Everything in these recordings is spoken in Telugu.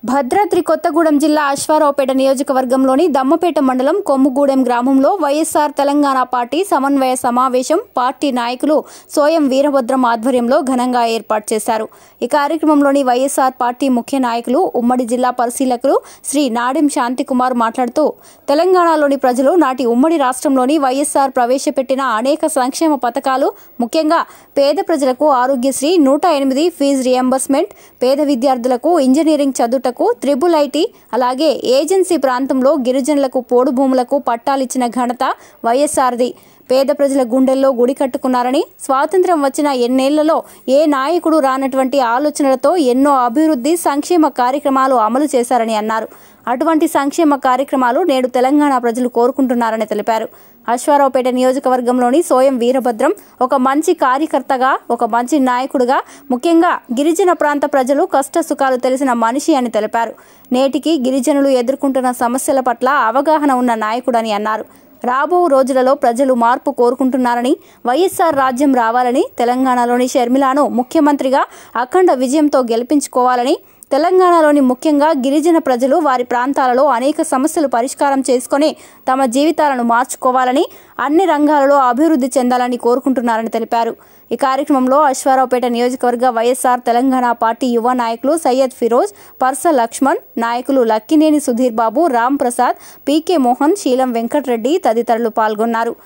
భద్రాద్రి కొత్తగూడెం జిల్లా అశ్వారావుపేట నియోజకవర్గంలోని దమ్మపేట మండలం కొమ్ముగూడెం గ్రామంలో వైఎస్ఆర్ తెలంగాణ పార్టీ సమన్వయ సమావేశం పార్టీ నాయకులు సోయం వీరభద్రం ఆధ్వర్యంలో ఘనంగా ఏర్పాటు చేశారు। ఈ కార్యక్రమంలోని వైఎస్ఆర్ పార్టీ ముఖ్య నాయకులు ఉమ్మడి జిల్లా పరిశీలకులు శ్రీ నాడెం శాంతికుమార్ మాట్లాడుతూ తెలంగాణలోని ప్రజలు నాటి ఉమ్మడి రాష్ట్రంలోని వైఎస్ఆర్ ప్రవేశపెట్టిన అనేక సంక్షేమ పథకాలు ముఖ్యంగా పేద ప్రజలకు ఆరోగ్యశ్రీ 108 ఫీజు రియంబర్స్మెంట్ పేద విద్యార్థులకు ఇంజనీరింగ్ చదువుటకు ట్రిపుల్ ఐటీ అలాగే ఏజెన్సీ ప్రాంతంలో గిరిజనులకు పోడు భూములకు పట్టాలిచ్చిన ఘనత వైఎస్ఆర్ది। పేద ప్రజల గుండెల్లో గుడి కట్టుకున్నారని స్వాతంత్ర్యం వచ్చిన ఎన్నేళ్లలో ఏ నాయకుడు రానటువంటి ఆలోచనలతో ఎన్నో అభివృద్ధి సంక్షేమ కార్యక్రమాలు అమలు చేశారని అన్నారు। అటువంటి సంక్షేమ కార్యక్రమాలు నేడు తెలంగాణ ప్రజలు కోరుకుంటున్నారని తెలిపారు। అశ్వారావుపేట నియోజకవర్గంలోని సోయం వీరభద్రం ఒక మంచి కార్యకర్తగా ఒక మంచి నాయకుడిగా ముఖ్యంగా గిరిజన ప్రాంత ప్రజలు కష్ట సుఖాలు తెలిసిన మనిషి అని తెలిపారు। నేటికి గిరిజనులు ఎదుర్కొంటున్న సమస్యల పట్ల అవగాహన ఉన్న నాయకుడని అన్నారు। రాబో రోజులలో ప్రజలు మార్పు కోరుకుంటున్నారని వైఎస్ఆర్ రాజ్యం రావాలని తెలంగాణలోని షర్మిలాను ముఖ్యమంత్రిగా అఖండ విజయంతో గెలిపించుకోవాలని తెలంగాణలోని ముఖ్యంగా గిరిజన ప్రజలు వారి ప్రాంతాలలో అనేక సమస్యలు పరిష్కారం చేసుకొని తమ జీవితాలను మార్చుకోవాలని అన్ని రంగాలలో అభివృద్ధి చెందాలని కోరుకుంటున్నారని తెలిపారు। ఈ కార్యక్రమంలో అశ్వారావుపేట నియోజకవర్గ వైఎస్ఆర్ తెలంగాణ పార్టీ యువ నాయకులు సయ్యద్ ఫిరోజ్ పర్స లక్ష్మణ్ నాయకులు లక్కినేని సుధీర్ బాబు రామ్ ప్రసాద్ పీకే మోహన్ శీలం వెంకటరెడ్డి తదితరులు పాల్గొన్నారు।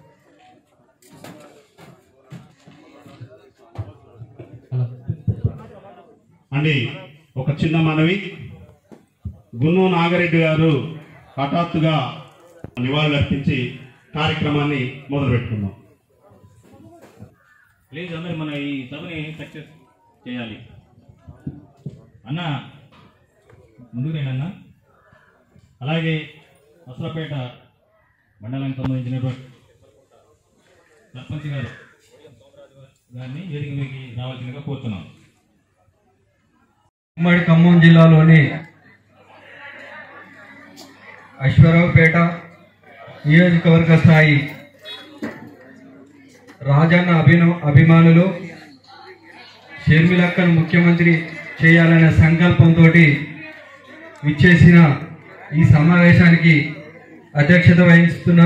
ఒక చిన్న మనవి, గున్ను నాగరెడ్డి గారు హఠాత్తుగా నివాళులర్పించి కార్యక్రమాన్ని మొదలుపెట్టుకుందాం। ప్లీజ్ అందరూ మన ఈ సభని సక్సెస్ చేయాలి అన్న, ముందుకు రండి। అలాగే అశ్వారావుపేట మండలానికి సంబంధించినటువంటి సర్పంచ్ గారిని వేదిక మీదకి రావాల్సిందిగా కోరుతున్నాం। ఉమ్మడి ఖమ్మం జిల్లాలోని అశ్వారావుపేట నియోజకవర్గ స్థాయి రాజన్న అభిమానులు షర్మిలక్కను ముఖ్యమంత్రి చేయాలనే సంకల్పంతో విచ్చేసిన ఈ సమావేశానికి అధ్యక్షత వహిస్తున్న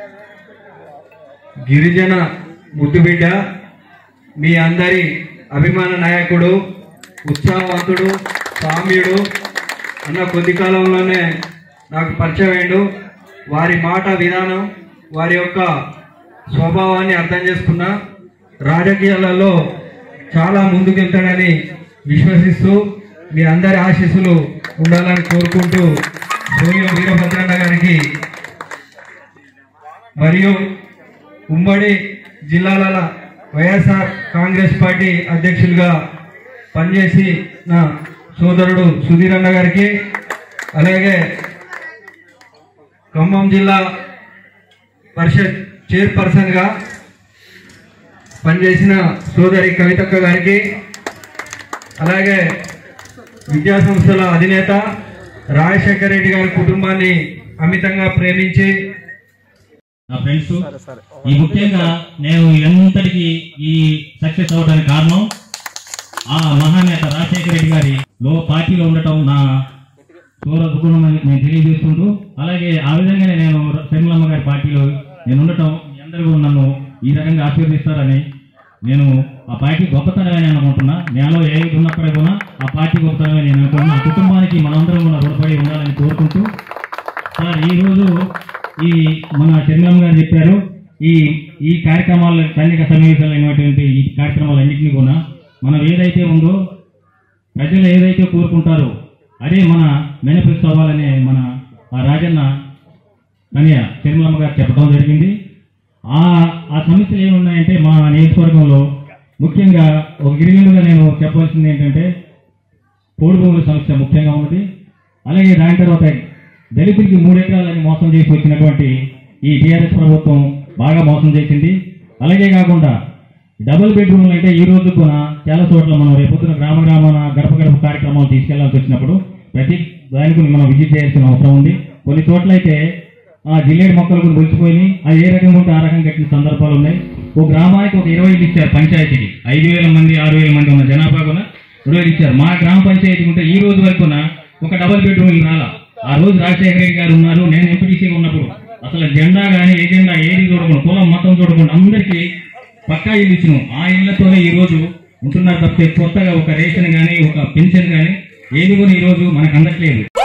గిరిజన ముద్దుబిడ్డ మీ అందరి అభిమాన నాయకుడు ఉత్సాహవంతుడు సామ్యుడు అన్న కొద్ది కాలంలోనే నాకు పరిచయమైండు। వారి మాట విధానం వారి యొక్క స్వభావాన్ని అర్థం చేసుకున్నా రాజకీయాలలో చాలా ముందుకెళ్తాడని విశ్వసిస్తూ మీ అందరి ఆశీస్సులు ఉండాలని కోరుకుంటూ సోయం వీరభద్రన్న గారికి మరియు ఉమ్మడి జిల్లాల వైఎస్ఆర్ కాంగ్రెస్ పార్టీ అధ్యక్షులుగా పనిచేసి నా సోదరుడు సుధీర్ అన్న గారికి అలాగే ఖమ్మం జిల్లా పరిషత్ చైర్పర్సన్గా పనిచేసిన సోదరి కవితక్క గారికి అలాగే విద్యా సంస్థల అధినేత రాజశేఖర్ రెడ్డి గారి కుటుంబాన్ని అమితంగా ప్రేమించి నా ఫ్రెండ్స్ ఈ ముఖ్యంగా నేను ఎంతటికి ఈ సక్సెస్ అవడానికి కారణం ఆ మహానేత రాజశేఖర రెడ్డి గారి పార్టీలో ఉండటం నా సోదరుడు నేను తెలియజేసుకుంటూ అలాగే ఆ విధంగానే నేను షర్మిలమ్మ గారి పార్టీలో నేను ఉండటం మీ అందరూ నన్ను ఈ రకంగా ఆశీర్వదిస్తారని నేను ఆ పార్టీ గొప్పతనమే అనుకుంటున్నా। నేలో ఏది ఉన్నప్పుడే కూడా ఆ పార్టీ గొప్పతనమే నేను అనుకుంటున్నా। ఆ కుటుంబానికి మనందరం కూడా రుణపడి ఉండాలని కోరుకుంటూ సార్ ఈరోజు ఈ మన షర్మిలమ్మ గారు చెప్పారు ఈ కార్యక్రమాలు సైనిక సన్నివేశాలు అయినటువంటి ఈ కార్యక్రమాలన్నింటినీ కూడా మనం ఏదైతే ఉందో ప్రజలు ఏదైతే కోరుకుంటారో అదే మన మేనిఫెస్టో అవ్వాలనే మన ఆ రాజన్న కన్య షర్మిలమ్మ గారు చెప్పడం జరిగింది। ఆ సమస్యలు ఏమున్నాయంటే మా నియోజకవర్గంలో ముఖ్యంగా ఒక గిరిజనులుగా నేను చెప్పవలసింది ఏంటంటే పోడు భూముల సమస్య ముఖ్యంగా ఉన్నది। అలాగే దాని తర్వాత దళితులకి 3 ఎకరాలని మోసం చేసి వచ్చినటువంటి ఈ టీఆర్ఎస్ ప్రభుత్వం బాగా మోసం చేసింది। అలాగే కాకుండా డబుల్ బెడ్రూమ్లు అంటే ఈ రోజు కూడా చాలా చోట్ల మనం రేపొద్దున గ్రామాన గడప గడప కార్యక్రమాలు తీసుకెళ్లాల్సి వచ్చినప్పుడు ప్రతి దానికి మనం విజిట్ చేయాల్సిన అవసరం ఉంది। కొన్ని చోట్ల అయితే జిల్లేడు మొక్కలకు ములిచిపోయి అది ఏ రకంగా ఉంటే ఆ రకంగా కట్టిన సందర్భాలు ఉన్నాయి। ఒక గ్రామానికి ఒక 20 ఇల్లు ఇచ్చారు పంచాయతీకి 5000 మంది 6000 మంది ఉన్న జనాభా కూడా 20 ఇచ్చారు। మా గ్రామ పంచాయతీ ఉంటే ఈ రోజు వరకు ఒక డబుల్ బెడ్రూమ్ ఇల్లు రాలా. ఆ రోజు రాజశేఖర రెడ్డి గారు ఉన్నారు, నేను ఎంపీటీసీగా ఉన్నప్పుడు అసలు జెండా కానీ ఏజెండా ఏది చూడకుండా, కులం మతం చూడకుండా అందరికీ పక్కా ఇల్లు ఇచ్చినాం. ఆ ఇళ్లతోనే ఈ రోజు ఉంటున్నారు తప్పితే కొత్తగా ఒక రేషన్ కానీ ఒక పెన్షన్ కానీ ఏది కూడా ఈ రోజు మనకు అందట్లేదు.